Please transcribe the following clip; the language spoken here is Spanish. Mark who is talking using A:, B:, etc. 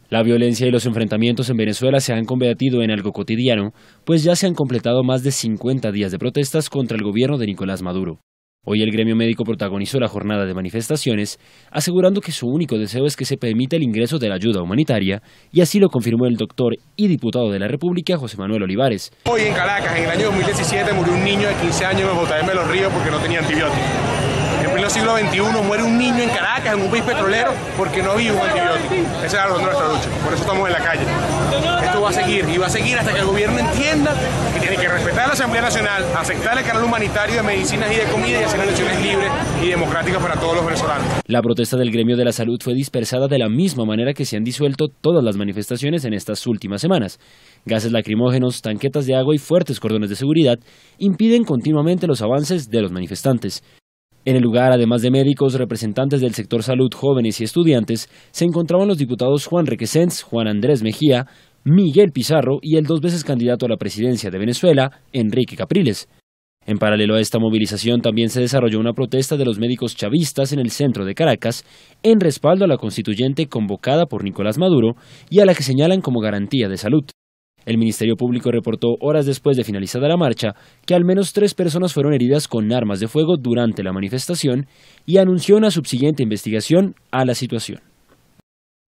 A: La violencia y los enfrentamientos en Venezuela se han convertido en algo cotidiano, pues ya se han completado más de 50 días de protestas contra el gobierno de Nicolás Maduro. Hoy el gremio médico protagonizó la jornada de manifestaciones, asegurando que su único deseo es que se permita el ingreso de la ayuda humanitaria, y así lo confirmó el doctor y diputado de la República, José Manuel Olivares.
B: Hoy en Caracas, en el año 2017, murió un niño de 15 años en JM de los Ríos porque no tenía antibióticos. En pleno siglo XXI muere un niño en Caracas, en un país petrolero, porque no había un antibiótico. Esa es nuestra lucha, por eso estamos en la calle. Esto va a seguir, y va a seguir hasta que el gobierno entienda que tiene que respetar la Asamblea Nacional, aceptar el canal humanitario de medicinas y de comida y hacer elecciones libres y democráticas para todos los venezolanos.
A: La protesta del gremio de la salud fue dispersada de la misma manera que se han disuelto todas las manifestaciones en estas últimas semanas. Gases lacrimógenos, tanquetas de agua y fuertes cordones de seguridad impiden continuamente los avances de los manifestantes. En el lugar, además de médicos, representantes del sector salud, jóvenes y estudiantes, se encontraban los diputados Juan Requesens, Juan Andrés Mejía, Miguel Pizarro y el 2 veces candidato a la presidencia de Venezuela, Enrique Capriles. En paralelo a esta movilización también se desarrolló una protesta de los médicos chavistas en el centro de Caracas, en respaldo a la constituyente convocada por Nicolás Maduro y a la que señalan como garantía de salud. El Ministerio Público reportó horas después de finalizada la marcha que al menos 3 personas fueron heridas con armas de fuego durante la manifestación y anunció una subsiguiente investigación a la situación.